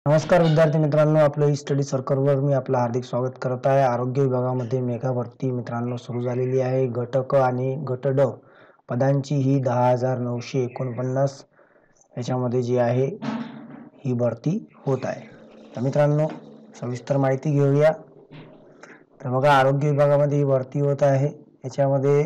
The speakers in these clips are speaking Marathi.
नमस्कार विद्यार्थी मित्रांनो, आपलं ई स्टडी सर्कलवर मी आपलं हार्दिक स्वागत करत आहे. आरोग्य विभागामध्ये मेगा भरती मित्रांनो सुरू झालेली आहे. गट क आणि गट ड पदांची ही 10,949 याच्यामध्ये जी आहे ही भरती होत आहे. तर मित्रांनो सविस्तर माहिती घेऊया. तर बघा, आरोग्य विभागामध्ये ही भरती होत आहे. याच्यामध्ये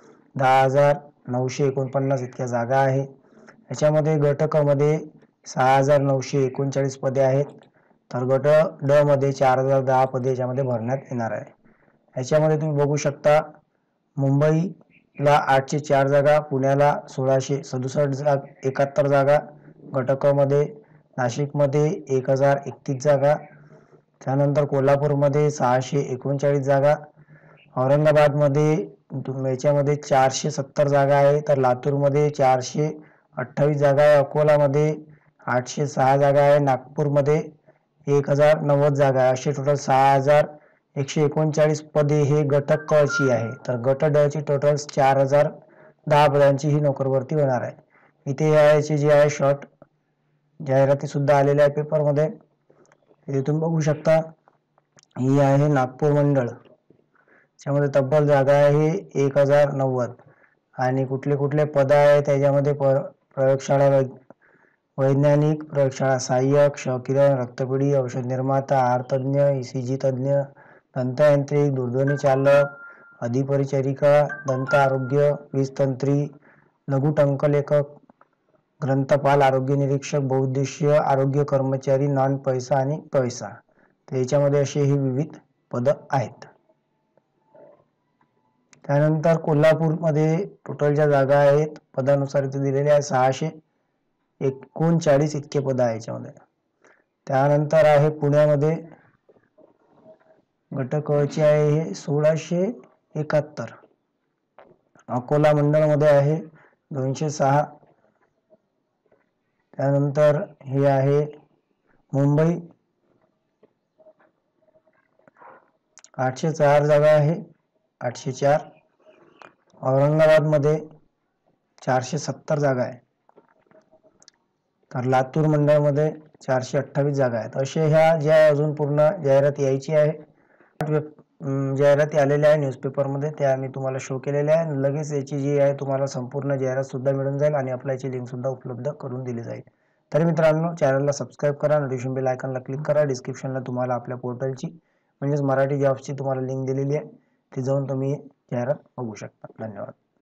10,949 इतक्या जागा आहे. याच्यामध्ये गट क मध्ये 6,939 पदे आहेत. तर गट ड मध्ये 4,010 पदे याच्यामध्ये भरण्यात येणार आहे. याच्यामध्ये तुम्ही बघू शकता, मुंबईला 804 जागा, पुण्याला 1,667 जागा, गट क मध्ये, नाशिकमध्ये 1,031 जागा, त्यानंतर कोल्हापूरमध्ये 639 जागा, औरंगाबादमध्ये याच्यामध्ये 470 जागा आहे. तर लातूरमध्ये 428 जागा आहे, अकोलामध्ये 806 जागा आहे, नागपूरमध्ये 1,090 जागा आहे. असे टोटल 6,139 पदे हे गट क ची आहे. तर गट ड ची टोटल 4,010 पदांची ही नोकरभरती होणार आहे. इथे याची जी आहे शॉर्ट जाहिराती सुद्धा आलेल्या आहे पेपरमध्ये. इथे तुम्ही बघू शकता, ही आहे नागपूर मंडळ. त्यामध्ये तब्बल जागा आहे 1,090 आणि कुठले कुठले पद आहेत त्याच्यामध्ये प्रयोगशाळा वैज्ञानिक, प्रयोगशाळा सहाय्यक, क्षकिरण, रक्तपेढी, औषध निर्माता, आहार तज्ञ, ईसीजी तज्ञ, दंतयांत्रिक, दूरध्वनी चालक, अधिपरिचारिका, दंत आरोग्य, वीजतंत्री, लघु टंकलेखक, ग्रंथपाल, आरोग्य निरीक्षक, बहुउद्देशीय आरोग्य कर्मचारी, नॉन पैसा आणि पैसा. तर याच्यामध्ये असे ही विविध पद आहेत. त्यानंतर कोल्हापूरमध्ये टोटल ज्या जागा आहेत पदानुसार इथे दिलेले आहे 639 इतके पद आहे याच्यामध्ये. त्यानंतर आहे पुण्यामध्ये गट क चे आहे हे 1,671. अकोला मंडळमध्ये आहे 206. त्यानंतर हे आहे मुंबई, 804 जागा आहे, 804. औरंगाबादमध्ये 470 जागा आहे. तर लातूर मंडळामध्ये 428 जागा आहेत. असे ह्या ज्या अजून पूर्ण जाहिरात यायची आहे, जाहिराती आलेल्या आहे न्यूजपेपरमध्ये, त्या मी तुम्हाला शो केलेल्या आहे. लगेच याची जी आहे तुम्हाला संपूर्ण जाहिरात सुद्धा मिळून जाईल आणि अप्लायची लिंक सुद्धा उपलब्ध करून दिली जाईल. तर मित्रांनो, चॅनलला सबस्क्राईब करा, नोटिफिकेशन बेल आयकॉनला क्लिक करा. डिस्क्रिप्शनला तुम्हाला आपल्या पोर्टलची म्हणजेच मराठी जॉब्सची तुम्हाला लिंक दिलेली आहे, ती जाऊन तुम्ही जाहिरात बघू शकता. धन्यवाद.